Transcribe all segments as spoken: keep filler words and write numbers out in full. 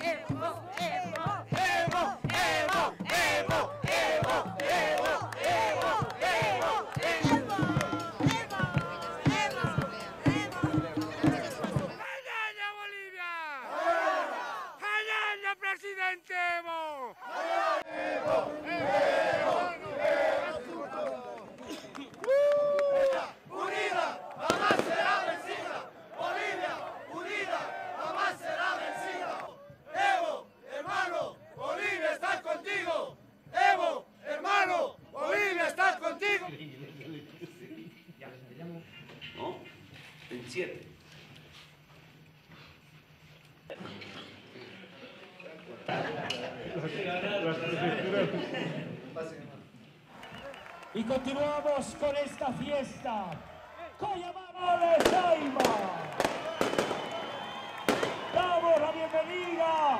¡Presidente Evo! ¡Evo! ¡Evo! ¡Bolivia unida jamás será vencida! ¡Bolivia unida jamás será vencida! ¡Evo, hermano! ¡Bolivia está contigo! ¡Evo, hermano! ¡Bolivia está contigo! ¿No? veintisiete. Y continuamos con esta fiesta. ¡Cuyamama de Saima! ¡Damos la bienvenida!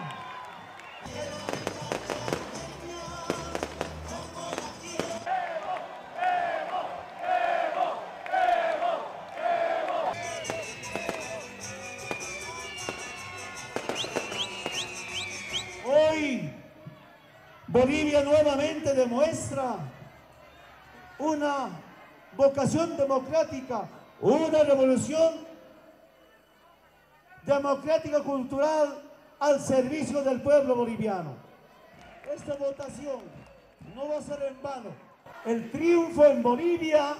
Hoy Bolivia nuevamente demuestra una vocación democrática, una revolución democrática cultural al servicio del pueblo boliviano. Esta votación no va a ser en vano. El triunfo en Bolivia,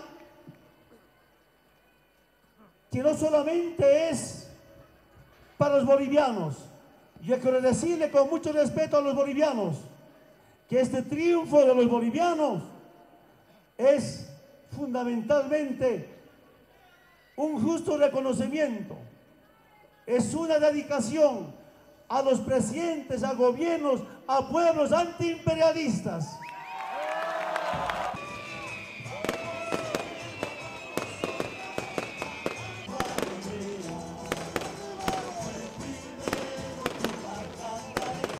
que no solamente es para los bolivianos, yo quiero decirle con mucho respeto a los bolivianos, que este triunfo de los bolivianos es fundamentalmente un justo reconocimiento, es una dedicación a los presidentes, a gobiernos, a pueblos antiimperialistas